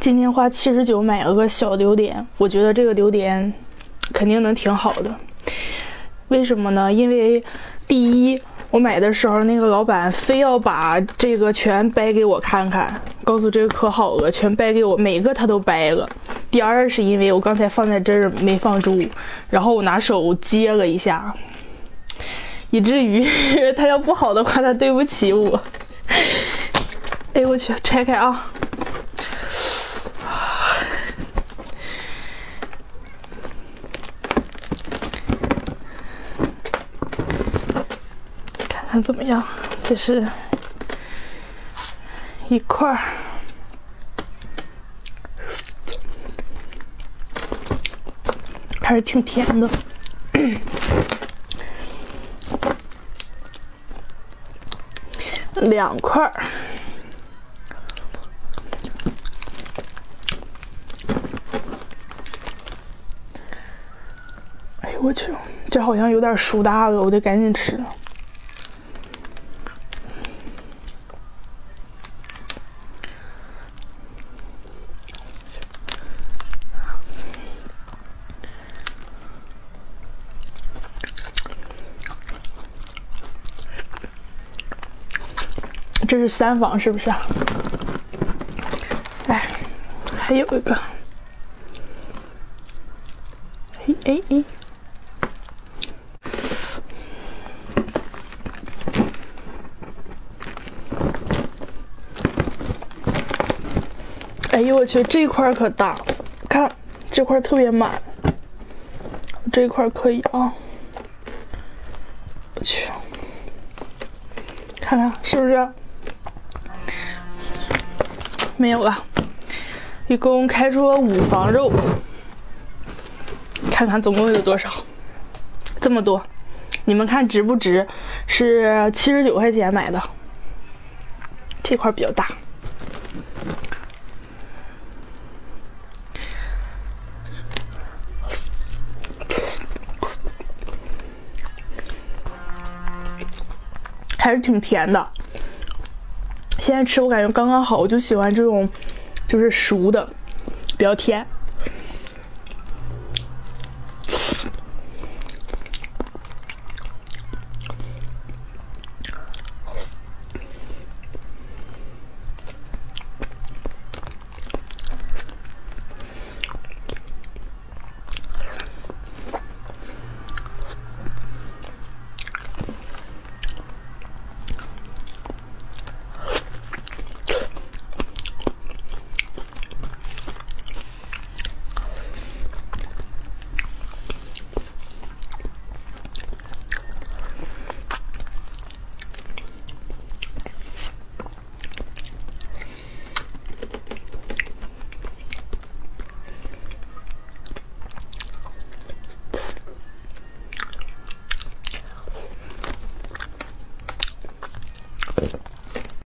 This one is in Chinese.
今天花79买了个小榴莲，我觉得这个榴莲肯定能挺好的。为什么呢？因为第一，我买的时候那个老板非要把这个全掰给我看看，告诉这个可好了，全掰给我，每个他都掰了。第二是因为我刚才放在这儿没放住，然后我拿手接了一下，以至于他要不好的话，他对不起我。哎我去，拆开啊！看看怎么样？这是一块儿，还是挺甜的。2块儿。哎呦我去，这好像有点熟大了，我得赶紧吃了。这是3房是不是啊？哎，还有一个，哎，哎呦我去，这块可大，看这块特别满，这一块可以啊。我去，看看是不是？没有了，一共开出了5房肉，看看总共有多少？这么多，你们看值不值？是79块钱买的，这块比较大。还是挺甜的。现在吃我感觉刚刚好，我就喜欢这种，就是熟的，比较甜。